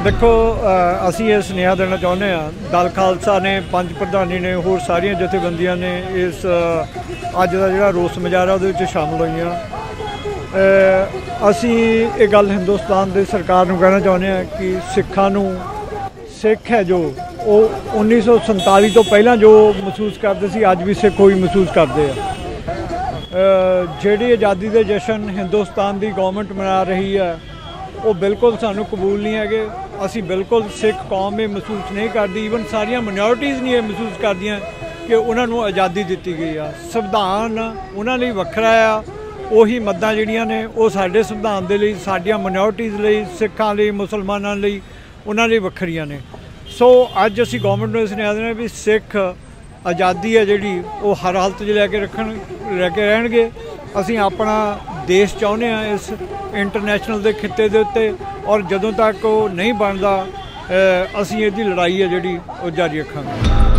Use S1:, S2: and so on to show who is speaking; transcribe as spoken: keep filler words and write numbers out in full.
S1: देखो असी ये सुनेहा देना चाहुंदे हां दल खालसा ने पंच प्रधानी ने होर सारियां जथेबंदियां ने इस अज दा जिहड़ा रोस मुजाहरा उहदे विच शामिल होईयां। असी ये गल हिंदुस्तान की सरकार नूं कहना चाहुंदे हां कि सिखां नूं सिख है जो वो उन्नीस सौ संताली तो पहला जो महसूस करते सी अज भी सिख कोई महसूस करते हैं। जिहड़ी आज़ादी के जश्न हिंदुस्तान की गवर्नमेंट मना रही है वो बिल्कुल सानू कबूल नहीं है। असी बिल्कुल सिख कौम ये महसूस नहीं करती, ईवन सारिया माइनॉरिटीज़ नहीं ये महसूस करदियां कि उन्होंने आज़ादी दी गई है। संविधान उन्होंने वखरा आ, उही मद्दां जिहड़ियां ने वो साडे संविधान दे लई, साडियां माइनॉरिटीज़ लई, सिखां लई, मुसलमानां लई उन्हां लई वखरियां ने। सो अज असी गवर्नमेंट नूं सुनेहा देना भी सिख आज़ादी है जिहड़ी वो हर हालत च लैके रखण लैके रहणगे। असी अपना देश चाहुंदे हां इस इंटरनेशनल के खिते के उत्ते, और जदों तक वो नहीं बनता असी इहदी लड़ाई है जिहड़ी वो जारी रखांगे।